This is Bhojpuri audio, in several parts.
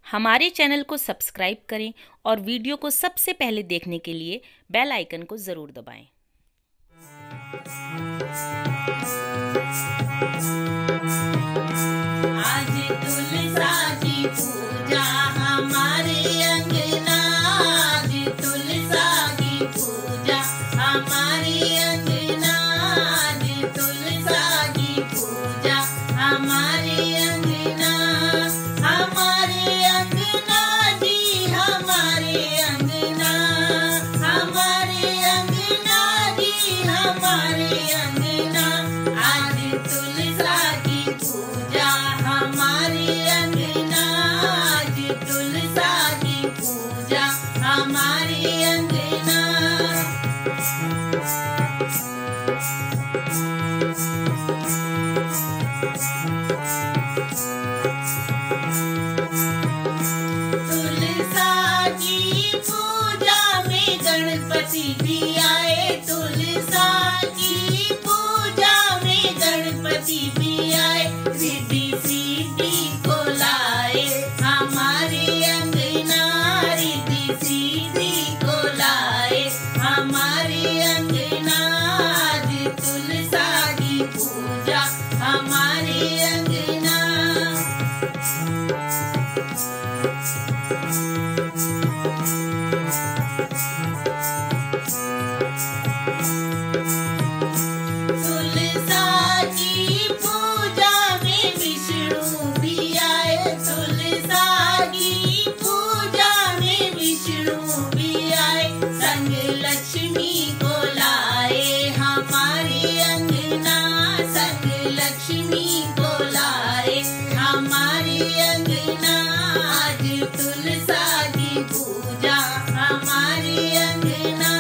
हमारे चैनल को सब्सक्राइब करें और वीडियो को सबसे पहले देखने के लिए बेल आइकन को ज़रूर दबाएं। आज तुलसा की पूजा हमारे अंगना, आज तुलसा की पूजा हमारे अंगना, आज तुलसा की पूजा हमारे अंगना, हमारे अंगना जी हमारे अंगना, हमारे अंगना जी हमारे अंगना, आज तुलसा की पूजा हमारे अंगना, आज तुलसा की पूजा हमारे अंगना। तुलसा की पूजा में गणपति भी आए, तुलसा की पूजा में गणपति भी आए, रिद्धि सिद्धि को लाए हमारे अंगना, रिद्धि सिद्धि को लाए हमारे अंगना, आज तुलसा की पूजा हमारे अंगना। तुलसा की पूजा में विष्णु भी आए, तुलसा की पूजा में विष्णु भी आए, संग लक्ष्मी को लाए हमारे अंगना, संग लक्ष्मी को लाए हमारे अंगना, आज तुलसा की पूजा हमारे अंगना।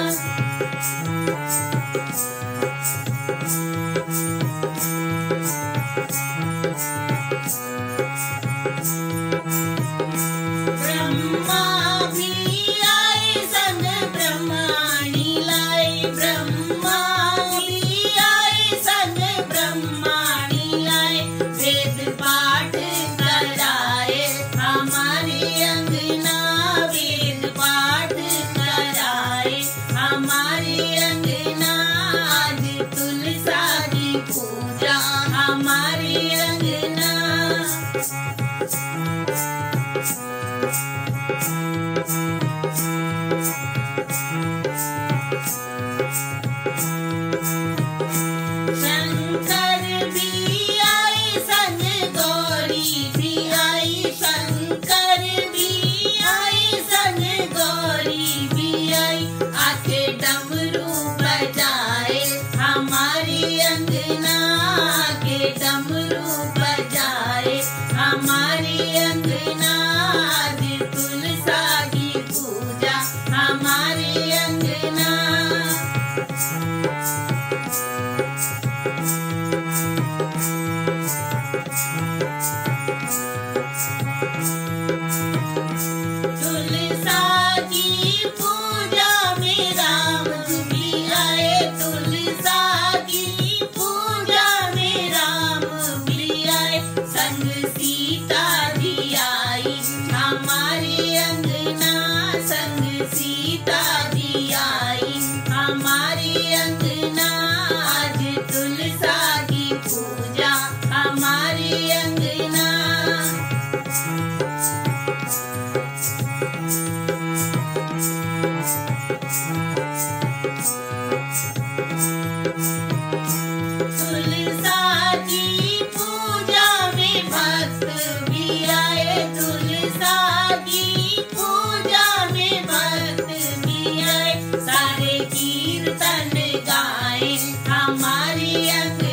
ब्रह्मा भी आए संग ब्रह्माणी लाए, ब्रह्मा भी आए संग ब्रह्माणी लाए, वेद पाठ कराए हमारे अंगना, वेद पाठ कराए हमारे अंगना, आज तुलसा की पूजा हमारे अंगना। शंकर भी आए संग गौरी भी आई, शंकर भी आए संग गौरी भी आई, आके डमरू बजाए हमारे अंगना, आके डमरू बजाए हमारे अंगना, आज तुलसा की पूजा हमारे अंगना। तुलसा की पूजा में राम भी आए, तुलसा की पूजा में राम भी आए, संग सीता भी आई हमारे अंगना, संग सीता भी आई हमारे अंगना, आज तुलसा की पूजा हमारे अंगना। तुलसा की पूजा में भक्त भी आए, तुलसा की पूजा में भक्त भी आए, सारे कीर्तन गाए हमारे अंगना।